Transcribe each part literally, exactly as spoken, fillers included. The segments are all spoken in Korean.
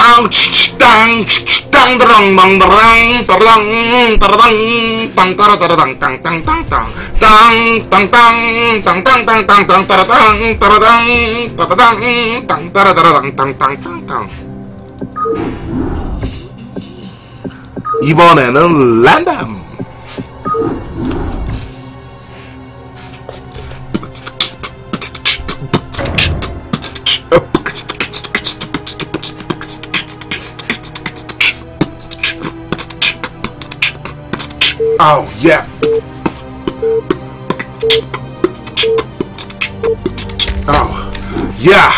땅 치치땅 치치땅 드랑 망드랑 따라당 따라당 땅 따라따라당 땅땅땅땅 땅땅땅 땅땅땅땅땅 따라당 따라당 따라당 땅 따라따라당 땅땅땅땅. 이번에는 랜덤. Oh yeah. Oh yeah.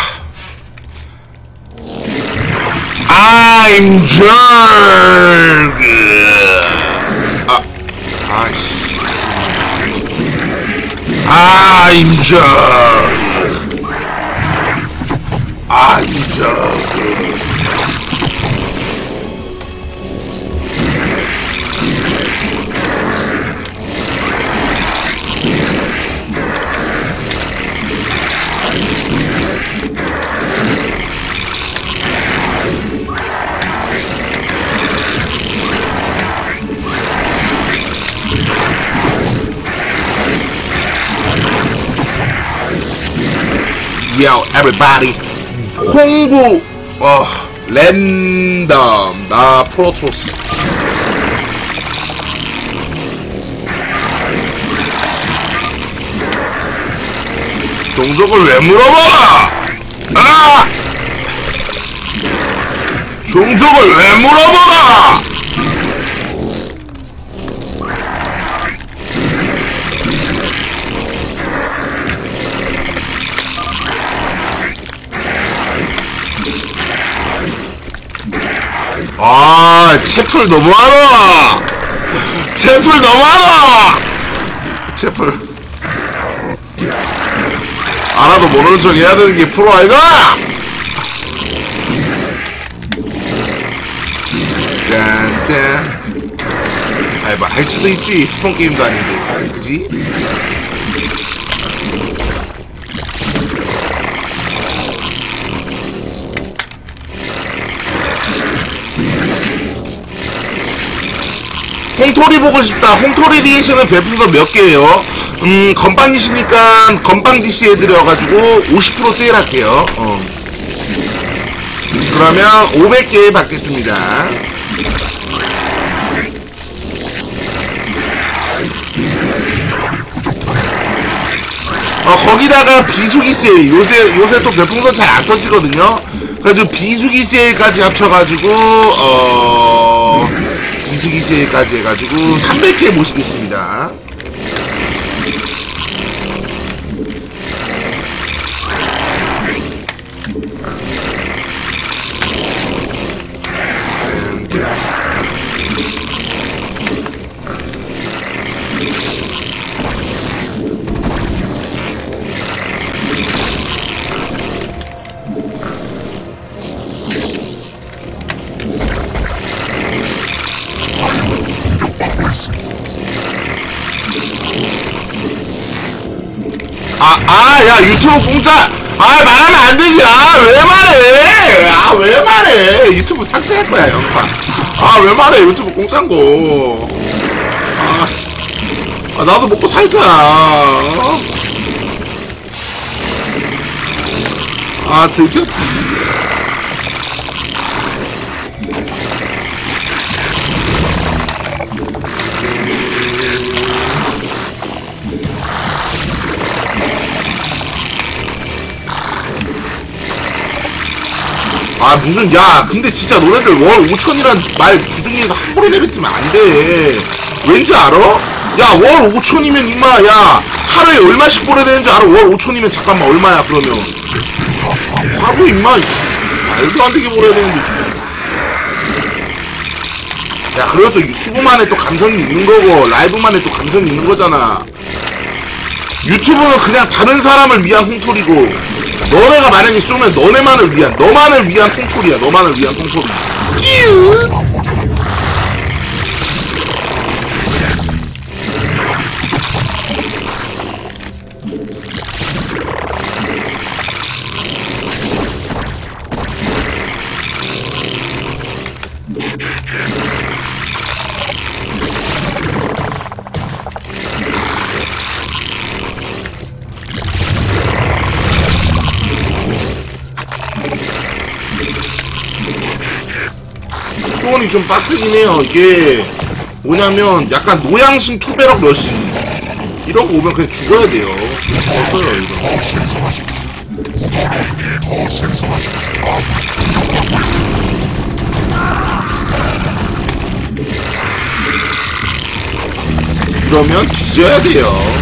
I'm Jurg. Uh, nice. I'm Jurg. I'm Jurg. Yo, everybody. 홍보, 어, 랜덤, 나 프로토스. 종족을 왜 물어봐? 아! 종족을 왜 물어봐? 아, 채플 너무하다. 채플 너무하다. 채플 알아도 모르는 척 해야 되는 게 프로 아이가? 짠짠. 아이, 뭐 할 수도 있지. 스폰 게임도 아닌데, 그지? 홍토리 보고 싶다. 홍토리 리액션은 별풍선 몇 개예요? 음, 건빵이시니까 건빵 디씨 해드려가지고 오십 퍼센트 세일할게요. 어. 그러면 오백 개 받겠습니다. 어, 거기다가 비수기 세일. 요새, 요새 또 별풍선 잘 안 터지거든요. 그래가지고 비수기 세일까지 합쳐가지고, 어, 비수기 세일까지 해가지고 삼백 개 모시겠습니다. 아, 아, 야, 유튜브 공짜! 아, 말하면 안 되지! 아, 왜 말해! 아, 왜 말해! 유튜브 삭제할 거야, 영판. 아, 왜 말해! 유튜브 공짜인 거. 아, 아 나도 먹고 살자. 아, 들켰다. 아, 무슨, 야, 근데 진짜 너네들 월 오천이란 말 주둥이에서 한 번에 내뱉으면 안 돼. 왠지 알아? 야, 월 오천이면 임마, 야, 하루에 얼마씩 보내야 되는지 알아? 월 오천이면 잠깐만, 얼마야, 그러면. 하루 임마, 말도 안 되게 보내야 되는데. 야, 그래도 또 유튜브만에 또 감성이 있는 거고, 라이브만에 또 감성이 있는 거잖아. 유튜브는 그냥 다른 사람을 위한 홍토리고, 너네가 만약에 쏘면 너네만을 위한, 너만을 위한 콩토리야. 너만을 위한 콩토리. 끼우! 투원이 좀 빡세긴 해요. 이게 뭐냐면 약간 노양심 투배럭 러시 이런 거 오면 그냥 죽어야 돼요. 죽었어요 이거. 이러면 뒤져야 돼요.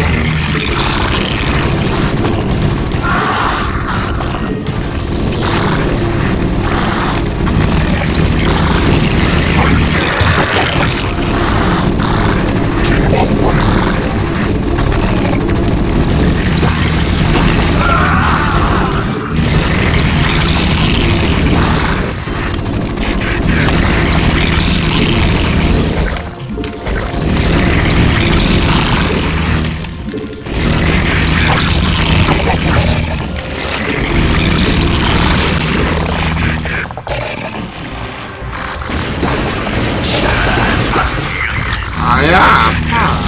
아야 아파.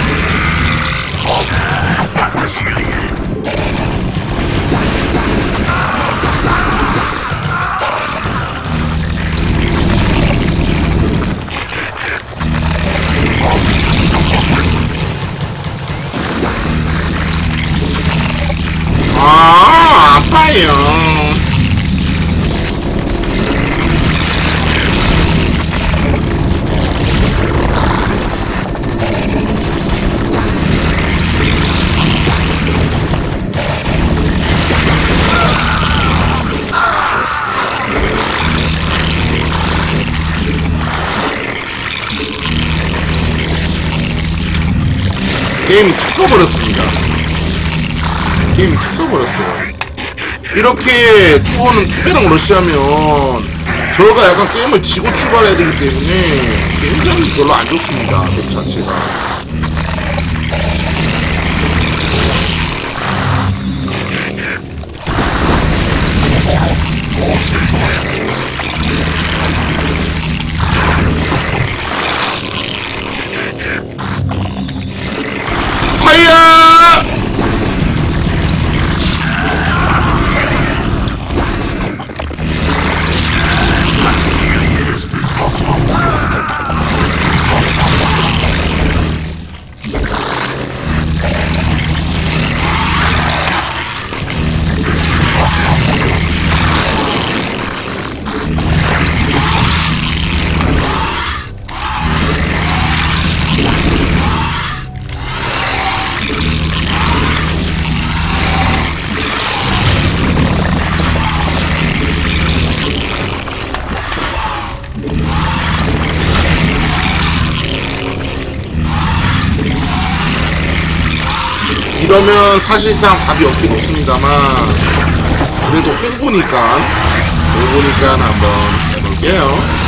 아 아파요. 게임이 터져버렸습니다. 게임이 터져버렸어요. 이렇게 투어는 투배랑 러시하면 저가 약간 게임을 지고 출발해야 되기 때문에 게임장이 별로 안 좋습니다. 맵 자체가. 파이어! 이러면 사실상 답이 없긴 없습니다만 그래도 홍보니까 홍보니까 한번 해볼게요.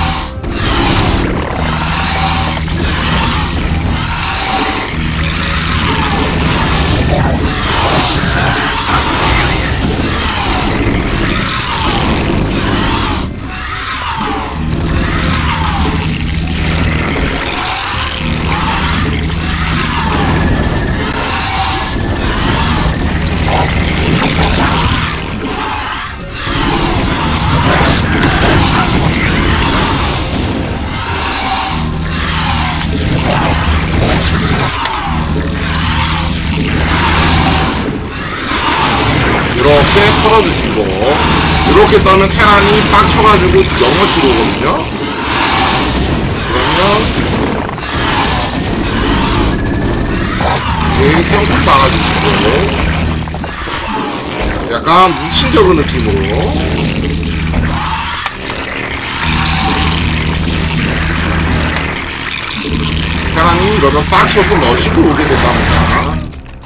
이렇게 털어주시고 이렇게 떠면 테란이 빡쳐가지고 영어시로 오거든요. 그러면 여기 성큼 막아주시고 약간 미친적인 느낌으로 테란이 이러면 빡쳐서 러시로 오게 된답니다.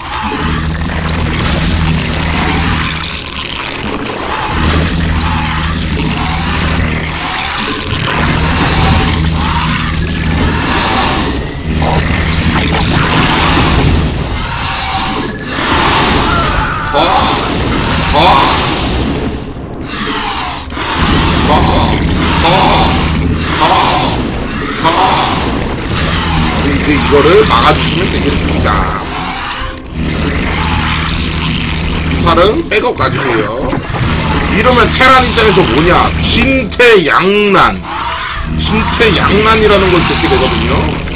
이제 이거를 막아주시면 되겠습니다. '뮤탈은 백업 가주세요. 이러면 테란 입장에서 뭐냐? 진퇴양난. 진퇴양난이라는 걸 듣게 되거든요.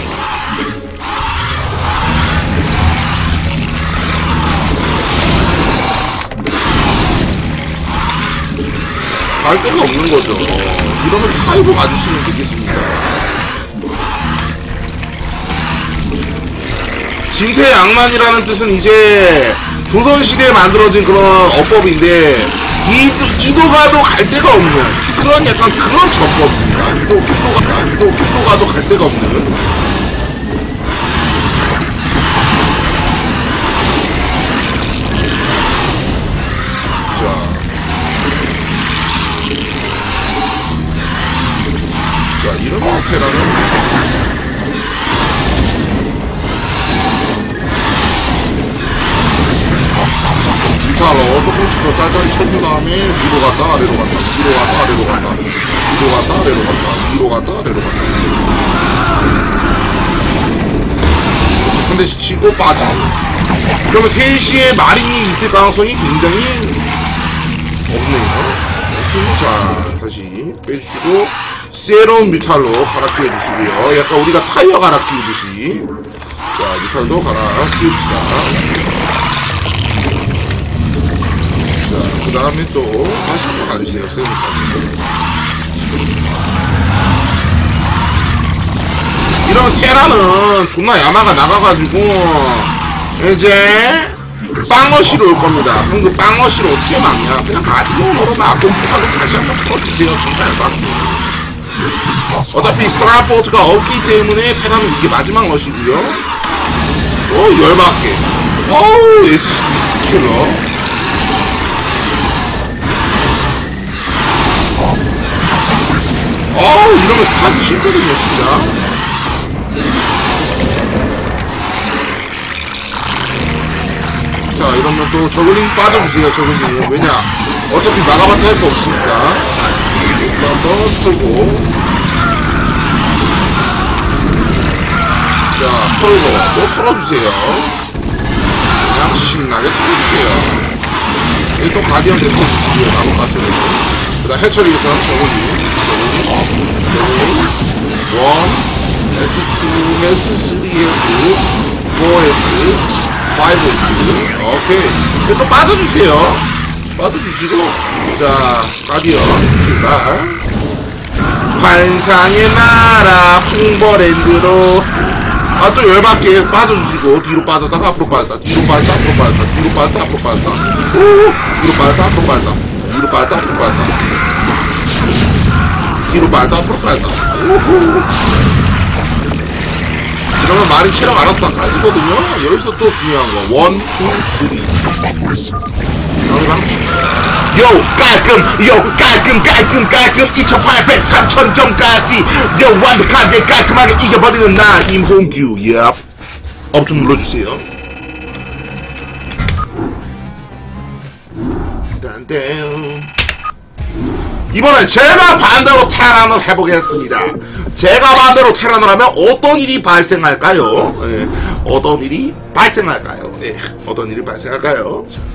갈 데가 없는 거죠. 이러면서 하이브 가주시면 되겠습니다. 진퇴양난이라는 뜻은 이제 조선시대에 만들어진 그런 어법인데 이도, 이도가도 갈 데가 없는 그런 약간 그런 전법입니다. 이도, 이도가, 이도, 이도가도 갈 데가 없는. 자, 이러면 테라는 뮤탈로 조금씩 더 짤짤이 쳐준 다음에 위로 갔다 아래로 갔다 위로 갔다 아래로 갔다 위로 갔다 아래로 갔다 위로 갔다 아래로 갔다 한 대씩 치고 빠지고. 그러면 세 시에 마린이 있을 가능성이 굉장히 없네요. 자, 다시 빼주시고 새로운 뮤탈로 갈아 끼워주시고요. 약간 우리가 타이어 갈아 끼우듯이. 자, 뮤탈도 갈아 끼웁시다. 자, 그 다음에 또 다시 한번 가주세요. 새로운 뮤탈. 이런 테라는 존나 야마가 나가가지고 이제 빵러시로 올 겁니다. 그럼 그 빵러시로 어떻게 막냐? 그냥 가디언으로 나pom프하고 다시 한번 풀어주세요. 정말 막히. 어차피 스트라포트가 없기 때문에 테라는 이게 마지막 러시고요. 어, 열받게. 어우, 에스씨비 킬러. 어우, 이러면 스타기 싫거든요, 진짜. 자, 이러면 또 저글링 빠져주세요. 저글링. 왜냐, 어차피 막아봤자 할 거 없으니까. 또 한번 풀고. 자, 털고 또 털어주세요. 그냥 신나게 털어주세요. 여기 또 가디언 털어주시고요. 나무 가스로. 그 다음 해처리에서 저글링. 저글링. 저글링. 일, 에스 투, 에스 쓰리, 에스 사, 에스 파이브 에스. 오케이. 또 빠져주세요. 빠져주시고. 자, 가디언 출발. 환상의 나라 홍보랜드로. 아, 또 열받게 빠져주시고. 뒤로 빠졌다가 앞으로 빠졌다. 뒤로 빠졌다 앞으로 빠졌다. 뒤로 빠졌다 앞으로 빠졌다. 오! 뒤로 빠졌다 앞으로 빠졌다. 뒤로 빠졌다 앞으로 빠졌다. 뒤로 빠졌다 앞으로 빠졌다. 오호. 이러면 말이 체력 알아서 다 까지거든요? 여기서 또 중요한 거. 원, 투, 쓰리. 여기 방치. 요, 깔끔! 요, 깔끔, 깔끔, 깔끔! 이천팔백, 삼천 점까지! 요, 완벽하게 깔끔하게 이겨버리는 나, 임홍규. 예. 업 좀 눌러주세요. 딴딴. 이번엔 제가 반대로 테란을 해보겠습니다. 제가 반대로 테란을 하면 어떤 일이 발생할까요? 네, 어떤 일이 발생할까요? 네, 어떤 일이 발생할까요?